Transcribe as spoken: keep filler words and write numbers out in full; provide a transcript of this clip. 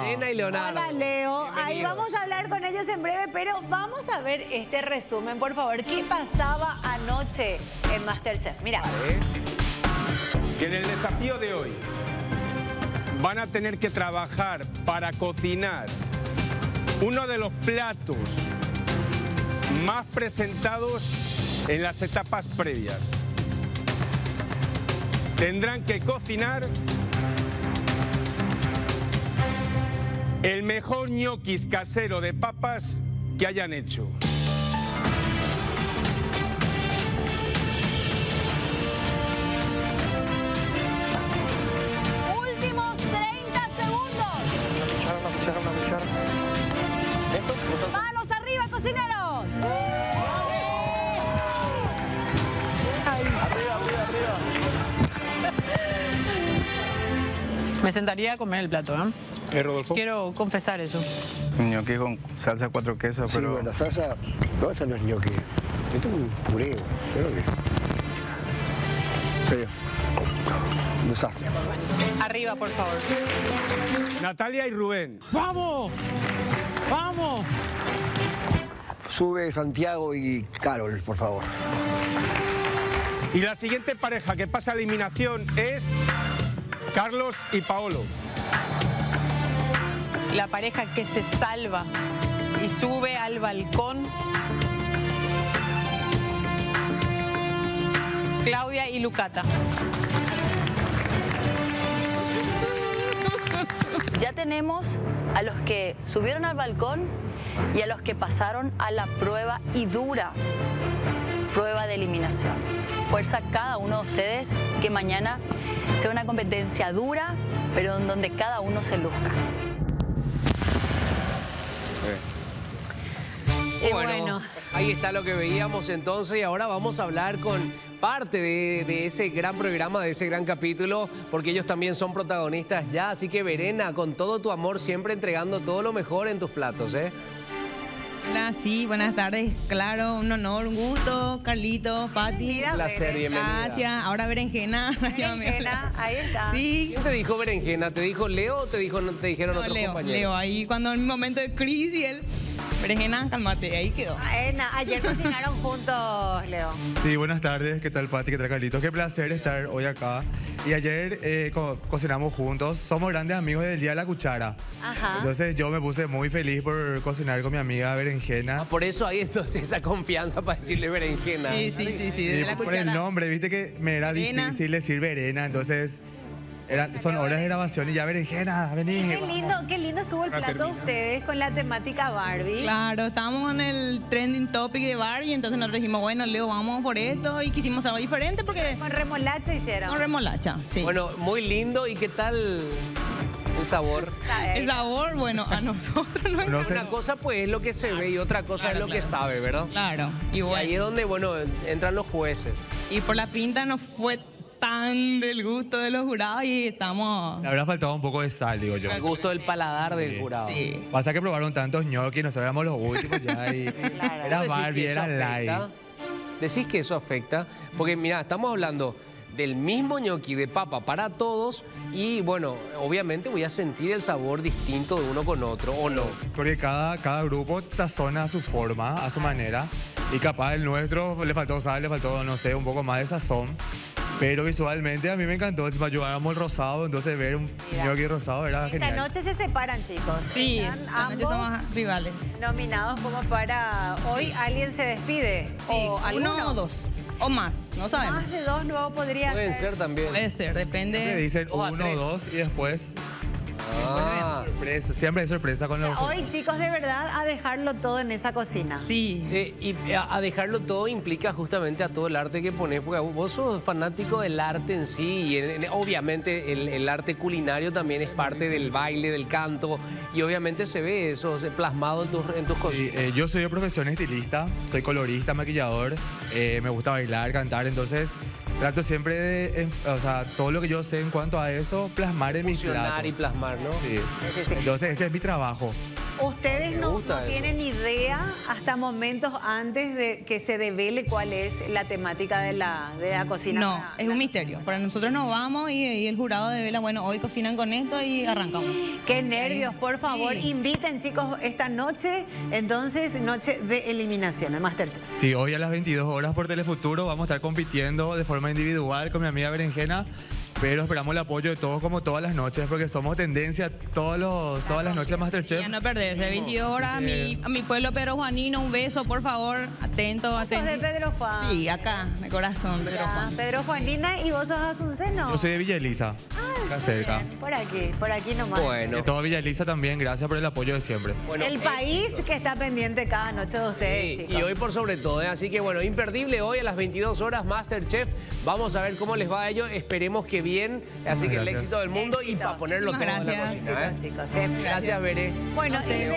Verena y Leonardo. Hola, Leo. Bienvenidos. Ahí vamos a hablar con ellos en breve, pero vamos a ver este resumen, por favor. ¿Qué pasaba anoche en MasterChef? Mira. Vale. Que en el desafío de hoy van a tener que trabajar para cocinar uno de los platos más presentados en las etapas previas. Tendrán que cocinar el mejor ñoquis casero de papas que hayan hecho. Últimos treinta segundos. Una cuchara, una cuchara, una cuchara. ¿Esto? Manos arriba, cocineros. Arriba, arriba, arriba. Me sentaría a comer el plato, ¿eh? ¿Eh, Rodolfo? Quiero confesar eso. Un ñoqui con salsa cuatro quesos, Sí, pero... bueno, la salsa, no, esa no es ñoqui. Esto es un puré, creo que. Sí. Un desastre. Arriba, por favor. Natalia y Rubén. ¡Vamos! ¡Vamos! Sube Santiago y Carol, por favor. Y la siguiente pareja que pasa a eliminación es Carlos y Paolo. La pareja que se salva y sube al balcón. Claudia y Lucata. Ya tenemos a los que subieron al balcón y a los que pasaron a la prueba y dura prueba de eliminación. Fuerza a cada uno de ustedes que mañana sea una competencia dura, pero en donde cada uno se luzca. Y bueno. bueno, ahí está lo que veíamos entonces y ahora vamos a hablar con parte de, de ese gran programa, de ese gran capítulo, porque ellos también son protagonistas ya. Así que Verena, con todo tu amor, siempre entregando todo lo mejor en tus platos, ¿eh? Hola, sí, buenas tardes. Claro, un honor, un gusto. Carlito, Pati. Bienvenida, Un placer, Beren. bienvenida. Gracias. Ahora berenjena. Berenjena, ahí está. Sí. ¿Quién te dijo berenjena? ¿Te dijo Leo o te, dijo, te dijeron No, otros Leo, compañeros? Leo, ahí cuando en mi momento de crisis, él, berenjena, cálmate, ahí quedó. Buena. Ayer cocinaron juntos, Leo. Sí, buenas tardes. ¿Qué tal, Pati? ¿Qué tal, Carlitos? Qué placer estar hoy acá. Y ayer eh, co cocinamos juntos. Somos grandes amigos del Día de la Cuchara. Ajá. Entonces yo me puse muy feliz por cocinar con mi amiga Berenjena. Por eso hay entonces esa confianza para decirle berenjena. Sí, sí, sí, sí, Y desde la por cuchara. el nombre, viste que me era Verena. difícil decir Verena. Entonces eran, son horas de grabación y ya Berenjena, vení. Qué lindo, qué lindo estuvo el Ya plato de termina. ustedes con la temática Barbie. Claro, estábamos en el trending topic de Barbie, entonces nosotros dijimos, bueno, Leo, vamos por esto y quisimos algo diferente porque Con remolacha hicieron. con remolacha, sí. Bueno, muy lindo. ¿Y qué tal el sabor? ¿Sabes? El sabor, bueno, a nosotros no es No sé. Una cosa pues es lo que se ve y otra cosa Claro, es lo que claro. sabe, ¿verdad? Claro, y Y bueno. ahí es donde, bueno, entran los jueces. Y por la pinta no fue tan del gusto de los jurados y estamos... Le habrá faltado un poco de sal, digo yo. El gusto del paladar del jurado. Sí. Pasa que probaron tantos ñoquis, nosotros éramos los últimos ya y Claro. era ¿Decís que Barbie, eso era light. afecta? ¿Decís que eso afecta? Porque mira, estamos hablando del mismo ñoqui de papa para todos y bueno, obviamente voy a sentir el sabor distinto de uno con otro, ¿o no? Porque cada, cada grupo sazona a su forma, a su manera. Y capaz el nuestro le faltó sal, le faltó, no sé, un poco más de sazón. Pero visualmente a mí me encantó. Encima llevábamos el rosado, entonces ver un Mira. ñoqui rosado era Esta genial. noche se separan, chicos. Sí, Están esta noche ambos somos rivales. nominados como para... Hoy alguien se despide. Sí, o uno algunos. o dos, o más, no sabemos. Más de dos luego podría Pueden ser también. Puede ser, Me depende. dicen Dos a uno, tres. dos y después Ah, sorpresa. Siempre hay sorpresa con los... Hoy, chicos, de verdad, a dejarlo todo en esa cocina. Sí. sí, y a, a dejarlo todo implica justamente a todo el arte que pones, porque vos sos fanático del arte en sí, y en- en- obviamente el, el arte culinario también es parte del baile, del canto, y obviamente se ve eso se- plasmado en tus, en tus Sí, cocinas. eh, yo soy de profesión estilista, soy colorista, maquillador, eh, me gusta bailar, cantar, entonces trato siempre de, en- o sea, todo lo que yo sé en cuanto a eso, plasmar en mis Fusionar platos. y plasmar, ¿no? Sí. Sí, sí. Entonces ese es mi trabajo. Ustedes Me no, gusta no eso. tienen idea hasta momentos antes de que se devele cuál es la temática de la, de la cocina. No, para- es un misterio. Para nosotros nos vamos y, y el jurado devela, bueno, hoy cocinan con esto y arrancamos. Qué nervios, por favor, Sí. inviten chicos esta noche, entonces noche de eliminación a Masterchef. Sí, hoy a las veintidós horas por Telefuturo vamos a estar compitiendo de forma individual con mi amiga Berenjena, pero esperamos el apoyo de todos como todas las noches porque somos tendencia todos los, todas las noches de Masterchef. Y a no perderse, veintidós horas, a mi, a mi pueblo Pedro Juanino, un beso, por favor, atento, Vos sos de atento. Pedro Juan. Sí, acá, de corazón, Pedro Ya, Juan. Pedro Juanina, ¿y vos sos Asunceno? Yo soy de Villa Elisa, acá cerca. Bien, por aquí, por aquí nomás. Bueno. De todo Villa Elisa también, gracias por el apoyo de siempre. Bueno, El país que está pendiente cada noche de ustedes, Sí, chicos. y hoy por sobre todo, ¿eh? Así que bueno, imperdible hoy a las veintidós horas Masterchef. Vamos a ver cómo les va a ellos. Esperemos que bien. Así que el Gracias. éxito del mundo y Éxitos. para ponerlo todo en la Gracias. cocina. ¿eh? Éxitos, chicos. eh. Gracias, Veré. Bueno, No sé. y de